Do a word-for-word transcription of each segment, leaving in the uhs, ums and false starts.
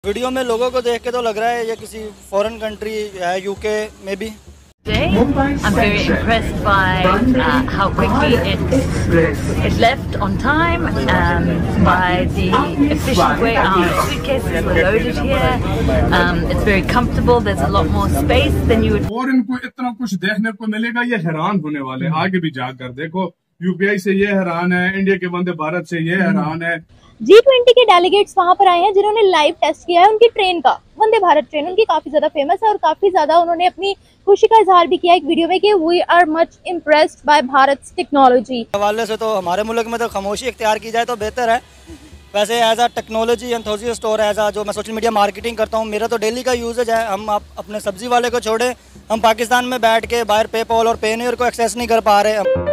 Video में लोगों को देख के तो लग रहा है ये किसी फॉरेन कंट्री है, यूके में भी। I'm very impressed by uh, how quickly it, it left on time, um, by the efficient way our suitcases were loaded here. Um, it's very comfortable. There's a lot more space than you would. और इनको इतना कुछ देखने को मिलेगा, ये हैरान होने वाले। आगे भी जाकर देखो, यूपीआई से ये हैरान है, इंडिया के वंदे भारत से ये हैरान है। जी ट्वेंटी के डेलीगेट्स वहां पर आए हैं जिन्होंने लाइव टेस्ट किया है उनकी ट्रेन का। वंदे भारत ट्रेन उनकी काफी ज्यादा फेमस है और काफी ज्यादा उन्होंने अपनी खुशी का इजहार भी किया एक वीडियो में कि we are much impressed by Bharat technology. हवाले से तो हमारे मुल्क में तो खामोशी इख्तियार की जाए तो बेहतर है। वैसे एज आ टेक्नोलॉजी एंथुसियास्ट और एज आ जो मैं सोशल मीडिया मार्केटिंग करता हूँ, मेरा तो डेली का यूजेज है। हम आप अपने सब्जी वाले को छोड़े, हम पाकिस्तान में बैठ के बाहर पेपॉल और पेनीयर को एक्सेस नहीं कर पा रहे।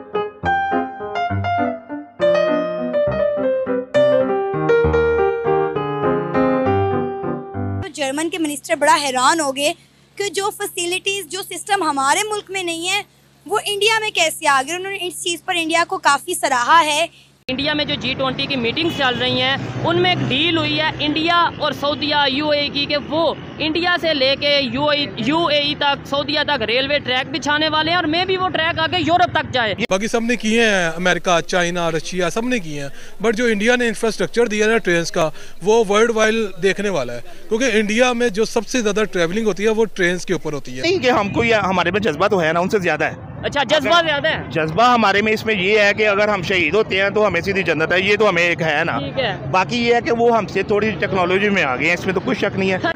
जर्मन के मिनिस्टर बड़ा हैरान हो गए कि जो फैसिलिटीज़ जो सिस्टम हमारे मुल्क में नहीं है वो इंडिया में कैसे आ गए। उन्होंने इस चीज़ पर इंडिया को काफ़ी सराहा है। इंडिया में जो जी ट्वेंटी की मीटिंग्स चल रही हैं उनमें एक डील हुई है इंडिया और सऊदीया यूएई की कि वो इंडिया से लेके यूएई यूएई तक सऊदीया तक रेलवे ट्रैक बिछाने वाले हैं और मे भी वो ट्रैक आगे यूरोप तक जाए। बाकी सब ने किए हैं, अमेरिका, चाइना, रशिया सब ने किए हैं, बट जो इंडिया ने इंफ्रास्ट्रक्चर दिया है ट्रेन का वो वर्ल्ड वाइड देखने वाला है, क्योंकि इंडिया में जो सबसे ज्यादा ट्रैवलिंग होती है वो ट्रेन के ऊपर होती है। नहीं कि हमको या हमारे में जज्बा तो है ना, उनसे ज्यादा है। अच्छा, जज्बा ज्यादा है। जज्बा हमारे में इसमें ये है कि अगर हम शहीद होते हैं तो हमें सीधी जन्नत है, ये तो हमें एक है ना। ठीक है। बाकी ये है कि वो हमसे थोड़ी टेक्नोलॉजी में आ गए हैं, इसमें तो कोई शक नहीं है।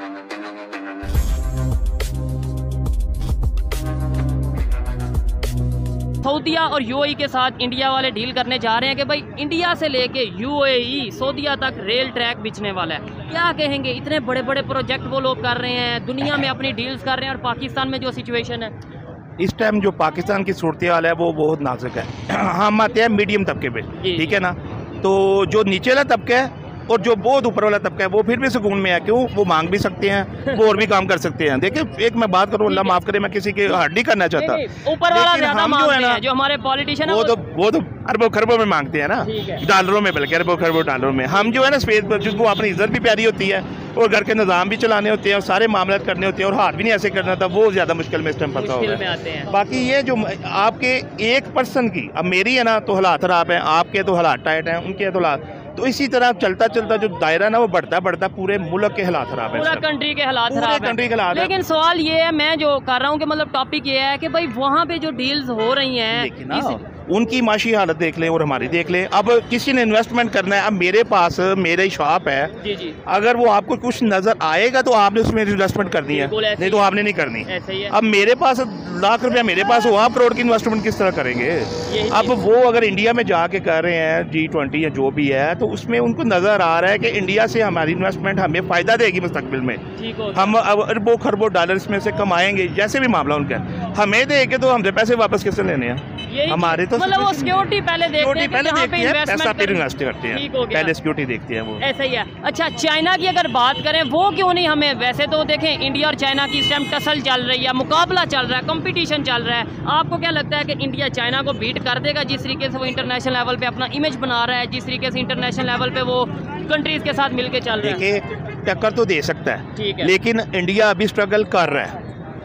सऊदीया और यूएई के साथ इंडिया वाले डील करने जा रहे हैं कि भाई इंडिया से लेके यूएई सऊदीया तक रेल ट्रैक बिछने वाला है। क्या कहेंगे, इतने बड़े बड़े प्रोजेक्ट वो लोग कर रहे हैं, दुनिया में अपनी डील्स कर रहे हैं और पाकिस्तान में जो सिचुएशन है इस टाइम, जो पाकिस्तान की सूरत हाल है वो बहुत नाजुक है। हम आते हैं मीडियम तबके पे, ठीक है ना। तो जो नीचे वाला तबका है और जो बहुत ऊपर वाला तबका है वो फिर भी सुकून में है। क्यों? वो मांग भी सकते हैं, वो और भी काम कर सकते हैं। देखिए, एक मैं बात करूं, अल्लाह माफ करे, मैं किसी की हर्ट नहीं करना चाहता। ऊपर वाला ज्यादा मांगते हैं, जो हमारे पॉलिटिशियन वो तो वो तो अरबों खरबों में मांगते हैं ना, डॉलरों में, बल्कि अरबों खरबों डॉलरों में। हम जो है ना स्पेस पर, जिसको अपनी इज्जत भी प्यारी होती है और घर के निज़ाम भी चलाने होते हैं और सारे मामले करने होते हैं और हाथ भी नहीं ऐसे करना था, वो ज्यादा मुश्किल में इस टाइम फंसा होगा है। बाकी ये जो आपके एक पर्सन की, अब मेरी है ना तो हालात खराब है, आपके तो हालात टाइट हैं, उनके तो हालात, तो इसी तरह चलता चलता जो दायरा ना वो बढ़ता बढ़ता पूरे मुल्क के हालात खराब है, पूरा कंट्री के हालात खराब है। लेकिन सवाल ये है, मैं जो कर रहा हूँ कि मतलब टॉपिक ये है कि भाई वहाँ पे जो डील्स हो रही हैं उनकी माशी हालत देख लें और हमारी देख लें। अब किसी ने इन्वेस्टमेंट करना है, अब मेरे पास मेरे शॉप है, जी जी। अगर वो आपको कुछ नजर आएगा तो आपने उसमें इन्वेस्टमेंट करनी है, नहीं तो आपने नहीं करनी। अब मेरे पास लाख रुपया मेरे पास हो, आप करोड़ की इन्वेस्टमेंट किस तरह करेंगे? अब वो अगर इंडिया में जाके कर रहे हैं जी ट्वेंटी या जो भी है, तो उसमें उनको नजर आ रहा है कि इंडिया से हमारी इन्वेस्टमेंट हमें फायदा देगी मुस्तकबिल में। हम अब अरबों खरबों डॉलर में से कमाएंगे, जैसे भी मामला उनका। हमें देंगे तो हमसे पैसे वापस किससे लेने हैं? हमारे तो मतलब वो सिक्योरिटी पहले देखते हैं, पहले देखते हैं, पैसा फिर इन्वेस्ट करते हैं, पहले सिक्योरिटी देखते हैं वो। ऐसा ही है। अच्छा, चाइना की अगर बात करें, वो क्यों नहीं हमें? वैसे तो देखें, इंडिया और चाइना की इस टाइम टसल चल रही है, मुकाबला चल रहा है, कंपटीशन चल रहा है। आपको क्या लगता है कि इंडिया चाइना को बीट कर देगा जिस तरीके से वो इंटरनेशनल लेवल पे अपना इमेज बना रहा है, जिस तरीके से इंटरनेशनल लेवल पे वो कंट्रीज के साथ मिलकर चल रहा है? देखिए, टक्कर तो दे सकता है, लेकिन इंडिया अभी स्ट्रगल कर रहा है।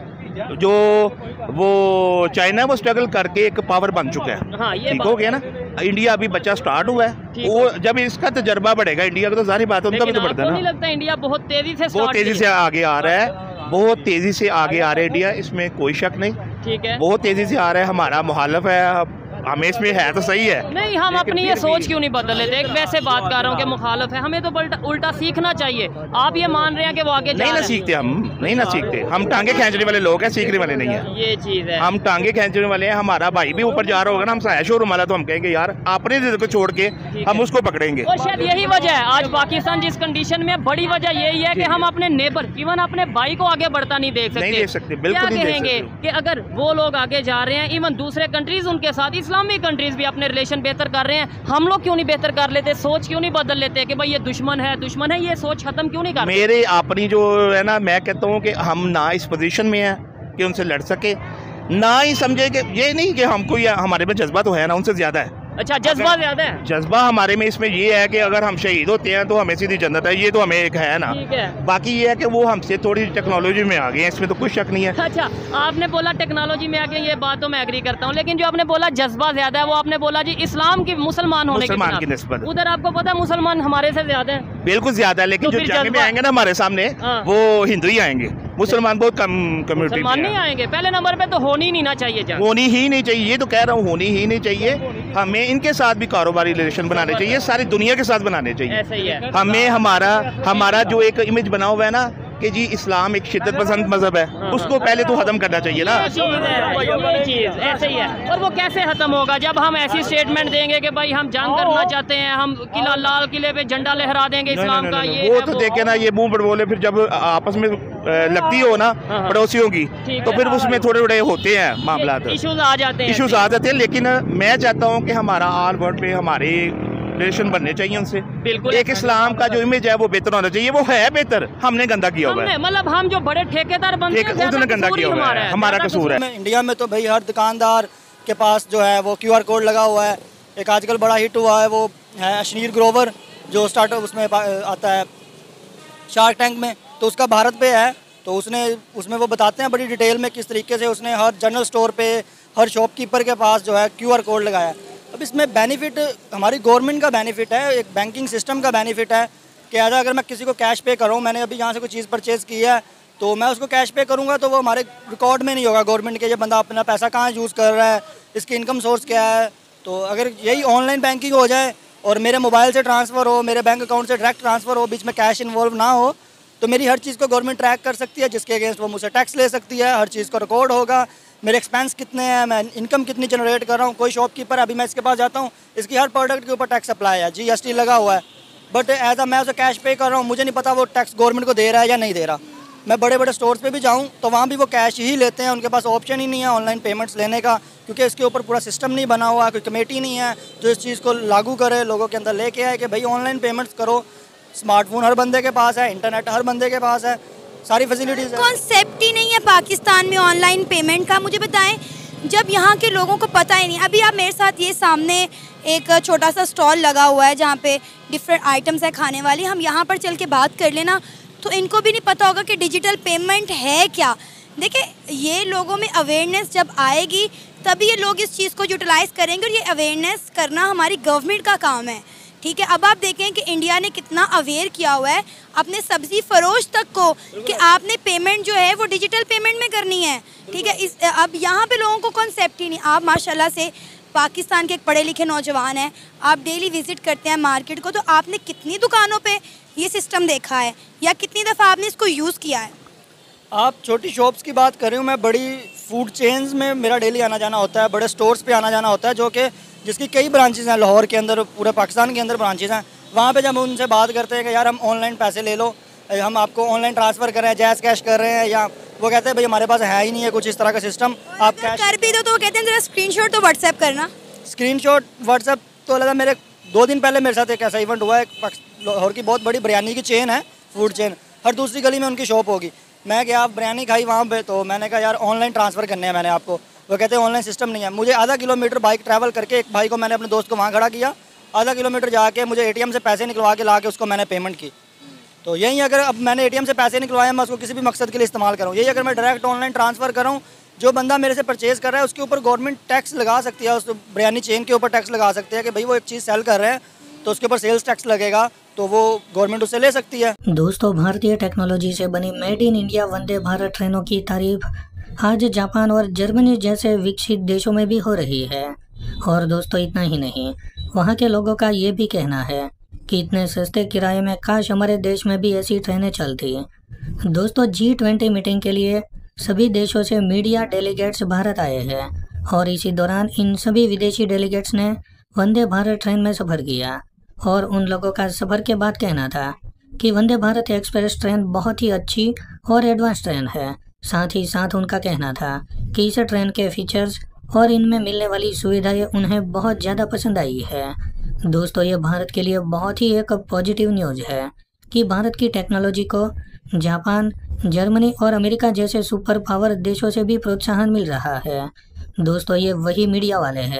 जो वो चाइना वो स्ट्रगल करके एक पावर बन चुका है। हाँ, ये ठीक हो गया ना। इंडिया अभी बच्चा स्टार्ट हुआ है, वो जब इसका तजर्बा बढ़ेगा इंडिया का तो जाहिर बात है उनका भी तो बढ़ता है ना। नहीं लगता इंडिया बहुत तेजी से बहुत तेजी से आगे आ रहा है, बहुत तेजी से आगे आ रहा है इंडिया, इसमें कोई शक नहीं। ठीक है, बहुत तेजी से आ रहा है। हमारा मुखालिफ है, हमें इसमें है तो सही है। नहीं, हम अपनी ये सोच क्यों नहीं बदल लेते? एक वैसे बात कर रहा हूँ कि मुखालिफ है, हमें तो उल्टा उल्टा सीखना चाहिए। आप ये मान रहे हैं कि वो आगे नहीं ना सीखते, हम नहीं ना सीखते, हम टांगे खींचने वाले लोग हैं, सीखने वाले नहीं है। ये चीज है, हम टांगे खींचने वाले हैं। हमारा भाई भी ऊपर जा रहा होगा ना, हम साया शोरूम वाला, तो हम कहेंगे यार अपने जिद को छोड़ के हम उसको पकड़ेंगे। और शायद यही वजह है आज पाकिस्तान जिस कंडीशन में, बड़ी वजह यही है कि हम अपने नेबर, इवन अपने भाई को आगे बढ़ता नहीं देख सकते। नहीं देख सकते, बिल्कुल नहीं कहेंगे कि अगर वो लोग आगे जा रहे हैं, इवन दूसरे कंट्रीज उनके साथ, इस्लामिक कंट्रीज भी अपने रिलेशन बेहतर कर रहे हैं, हम लोग क्यों नहीं बेहतर कर लेते? सोच क्यों नहीं बदल लेते कि भाई ये दुश्मन है, दुश्मन है, ये सोच खत्म क्यों नहीं करते? मेरे अपनी जो है ना, मैं कहता हूँ कि हम ना इस पोजीशन में हैं कि उनसे लड़ सके, ना ही समझे कि ये नहीं कि हमको या हमारे में जज्बा तो है ना, उनसे ज्यादा है। अच्छा, जज्बा ज्यादा है। जज्बा हमारे में इसमें ये है कि अगर हम शहीद होते हैं तो हमें सीधी जन्नत है, ये तो हमें एक है ना। ठीक है। बाकी ये है कि वो हमसे थोड़ी टेक्नोलॉजी में आ गए हैं, इसमें तो कुछ शक नहीं है। अच्छा, आपने बोला टेक्नोलॉजी में आके, ये बात तो मैं एग्री करता हूँ, लेकिन जो आपने बोला जज्बा ज्यादा है, वो आपने बोला जी इस्लाम की मुसलमान होने मुसलमान की निस्बत, उधर आपको पता है मुसलमान हमारे से ज्यादा है। बिल्कुल ज्यादा है, लेकिन तो जो जंग में आएंगे ना हमारे सामने, हाँ। वो हिंदू ही आएंगे, मुसलमान बहुत कम कम्युनिटी मुसलमान नहीं आएंगे। पहले नंबर पे तो होनी नहीं ना चाहिए जंग, होनी ही नहीं चाहिए, ये तो कह रहा हूँ, होनी ही नहीं चाहिए। हमें इनके साथ भी कारोबारी रिलेशन बनाने चाहिए, सारी दुनिया के साथ बनाने चाहिए। ऐसा ही है। हमें हमारा हमारा जो एक इमेज बना हुआ है ना कि जी इस्लाम एक शिद्दत पसंद मजहब है, उसको पहले तो खत्म करना चाहिए ना। ये चीज है, ये चीज ऐसे ही है। और वो कैसे खत्म होगा जब हम ऐसी स्टेटमेंट देंगे कि भाई हम जंग करना चाहते हैं, हम किला लाल किले पे झंडा लहरा देंगे इस्लाम का। ये वो तो देखे ना, ये मुंह पर बोले, फिर जब आपस में लगती हो ना पड़ोसियों की, तो फिर उसमें थोड़े थोड़े होते हैं मामला, इश्यूज आ जाते हैं इश्यूज आ जाते हैं। लेकिन मैं चाहता हूँ कि हमारा ऑल वर्ल्ड पे हमारे रिलेशन बनने चाहिए उनसे। बिल्कुल। एक इस्लाम का जो इमेज है वो बेहतर होना चाहिए, वो है बेहतर, हमने गंदा किया हुआ है। मतलब हम जो बड़े ठेकेदार बनते हैं, उसने गंदा किया हुआ है, हमारा कसूर है। इंडिया में तो भाई हर दुकानदार के पास जो है वो क्यूआर कोड लगा हुआ है। एक आजकल बड़ा हिट हुआ है वो है अशनीर ग्रोवर, जो स्टार्टअप उसमें आता है शार्क टैंक में, तो उसका भारत पे है। तो उसने उसमें वो बताते हैं बड़ी डिटेल में किस तरीके से उसने हर जनरल स्टोर पे, हर शॉपकीपर के पास जो है क्यूआर कोड लगाया है। अब इसमें बेनिफिट हमारी गवर्नमेंट का बेनिफिट है, एक बैंकिंग सिस्टम का बेनिफिट है कि ऐसा अगर मैं किसी को कैश पे करूँ, मैंने अभी यहाँ से कोई चीज़ परचेज़ की है तो मैं उसको कैश पे करूँगा तो वो हमारे रिकॉर्ड में नहीं होगा गवर्नमेंट के, ये बंदा अपना पैसा कहाँ यूज़ कर रहा है, इसकी इनकम सोर्स क्या है। तो अगर यही ऑनलाइन बैंकिंग हो जाए और मेरे मोबाइल से ट्रांसफ़र हो, मेरे बैंक अकाउंट से डायरेक्ट ट्रांसफ़र हो, बीच में कैश इन्वॉल्व ना हो, तो मेरी हर चीज़ को गवर्नमेंट ट्रैक कर सकती है, जिसके अगेंस्ट वो मुझसे टैक्स ले सकती है। हर चीज़ का रिकॉर्ड होगा, मेरे एक्सपेंस कितने हैं, मैं इनकम कितनी जनरेट कर रहा हूँ। कोई शॉपकीपर अभी मैं इसके पास जाता हूँ, इसकी हर प्रोडक्ट के ऊपर टैक्स अप्लाई है, जीएसटी लगा हुआ है, बट एज अ मैं उसे कैश पे कर रहा हूँ, मुझे नहीं पता वो टैक्स गवर्नमेंट को दे रहा है या नहीं दे रहा। मैं बड़े बड़े स्टोर्स पे भी जाऊँ तो वहाँ भी वो कैश ही लेते हैं, उनके पास ऑप्शन ही नहीं है ऑनलाइन पेमेंट्स लेने का, क्योंकि इसके ऊपर पूरा सिस्टम नहीं बना हुआ, कोई कमेटी नहीं है जो इस चीज़ को लागू करे, लोगों के अंदर लेके आए कि भाई ऑनलाइन पेमेंट्स करो। स्मार्टफोन हर बंदे के पास है, इंटरनेट हर बंदे के पास है, सारी फैसिलिटीज़ है। कॉन्सेप्ट ही नहीं है पाकिस्तान में ऑनलाइन पेमेंट का। मुझे बताएं, जब यहाँ के लोगों को पता ही नहीं। अभी आप मेरे साथ, ये सामने एक छोटा सा स्टॉल लगा हुआ है जहाँ पे डिफरेंट आइटम्स है खाने वाली, हम यहाँ पर चल के बात कर लेना तो इनको भी नहीं पता होगा कि डिजिटल पेमेंट है क्या। देखिए, ये लोगों में अवेयरनेस जब आएगी तभी ये लोग इस चीज़ को यूटिलाइज़ करेंगे, और ये अवेयरनेस करना हमारी गवर्नमेंट का काम है। ठीक है, अब आप देखें कि इंडिया ने कितना अवेयर किया हुआ है अपने सब्जी फरोश तक को कि आपने पेमेंट जो है वो डिजिटल पेमेंट में करनी है। ठीक है, इस अब यहाँ पे लोगों को कॉन्सेप्ट ही नहीं। आप माशाल्लाह से पाकिस्तान के एक पढ़े लिखे नौजवान हैं, आप डेली विजिट करते हैं मार्केट को, तो आपने कितनी दुकानों पे ये सिस्टम देखा है या कितनी दफ़ा आपने इसको यूज़ किया है? आप छोटी शॉप्स की बात कर रही हूँ, मैं बड़ी फूड चेन्स में मेरा डेली आना जाना होता है, बड़े स्टोर्स पे आना जाना होता है, जो कि जिसकी कई ब्रांचेज़ हैं लाहौर के अंदर, पूरे पाकिस्तान के अंदर ब्रांचेज़ हैं। वहाँ पे जब उनसे बात करते हैं कि यार हम ऑनलाइन पैसे ले लो, हम आपको ऑनलाइन ट्रांसफ़र कर रहे हैं, जैज़ कैश कर रहे हैं, या वो कहते हैं भाई हमारे पास है ही नहीं है कुछ इस तरह का सिस्टम, आप कैश कर भी दो तो वो कहते हैं ज़रा स्क्रीनशॉट तो व्हाट्सएप करना। स्क्रीनशॉट व्हाट्सएप तो अलग है। मेरे दो दिन पहले मेरे साथ एक ऐसा इवेंट हुआ है, लाहौर की बहुत बड़ी बिरयानी की चेन है, फूड चेन, हर दूसरी गली में उनकी शॉप होगी। मैं क्या आप बिरयानी खाई वहाँ पे, तो मैंने कहा यार ऑनलाइन ट्रांसफ़र करने हैं मैंने आपको, वो कहते हैं ऑनलाइन सिस्टम नहीं है। मुझे आधा किलोमीटर बाइक ट्रैवल करके एक भाई को मैंने अपने दोस्त को वहाँ खड़ा किया, आधा किलोमीटर जाके मुझे एटीएम से पैसे निकलवा के ला के उसको मैंने पेमेंट की। तो यही अगर अब मैंने एटीएम से पैसे निकलवाए, मैं उसको किसी भी मकसद के लिए इस्तेमाल करूँ, यही अगर मैं डायरेक्ट ऑनलाइन ट्रांसफ़र करूँ, जो बंदा मेरे से परचेज़ कर रहा है उसके ऊपर गवर्नमेंट टैक्स लगा सकती है, उस बिरयानी चेन के ऊपर टैक्स लगा सकती है कि भाई वो एक चीज़ सेल कर रहे हैं तो उसके ऊपर सेल्स टैक्स लगेगा, तो वो गवर्नमेंट उससे ले सकती है। दोस्तों, भारतीय टेक्नोलॉजी से बनी made in India Vande Bharat ट्रेनों की तारीफ आज जापान और जर्मनी जैसे विकसित देशों में भी हो रही है। और दोस्तों, इतना ही नहीं, वहाँ के लोगों का ये भी कहना है कि इतने सस्ते किराए में काश हमारे देश में भी ऐसी ट्रेनें चलती। दोस्तों, जी ट्वेंटी मीटिंग के लिए सभी देशों से मीडिया डेलीगेट्स भारत आए हैं और इसी दौरान इन सभी विदेशी डेलीगेट्स ने वंदे भारत ट्रेन में सफ़र किया और उन लोगों का सफ़र के बाद कहना था कि वंदे भारत एक्सप्रेस ट्रेन बहुत ही अच्छी और एडवांस ट्रेन है। साथ ही साथ उनका कहना था कि इस ट्रेन के फीचर्स और इनमें मिलने वाली सुविधाएं उन्हें बहुत ज़्यादा पसंद आई है। दोस्तों, ये भारत के लिए बहुत ही एक पॉजिटिव न्यूज़ है कि भारत की टेक्नोलॉजी को जापान, जर्मनी और अमेरिका जैसे सुपर पावर देशों से भी प्रोत्साहन मिल रहा है। दोस्तों, ये वही मीडिया वाले हैं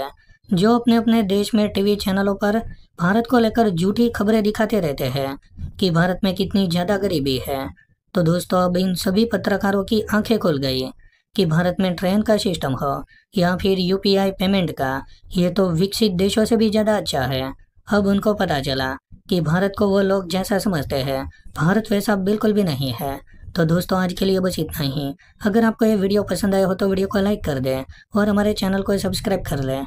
जो अपने अपने देश में टीवी चैनलों पर भारत को लेकर झूठी खबरें दिखाते रहते हैं कि भारत में कितनी ज़्यादा गरीबी है। तो दोस्तों अब इन सभी पत्रकारों की आंखें खुल गई कि भारत में ट्रेन का सिस्टम हो या फिर यूपीआई पेमेंट का, ये तो विकसित देशों से भी ज़्यादा अच्छा है। अब उनको पता चला कि भारत को वो लोग जैसा समझते हैं भारत वैसा बिल्कुल भी नहीं है। तो दोस्तों आज के लिए बस इतना ही। अगर आपको ये वीडियो पसंद आया हो तो वीडियो को लाइक कर दें और हमारे चैनल को सब्सक्राइब कर लें।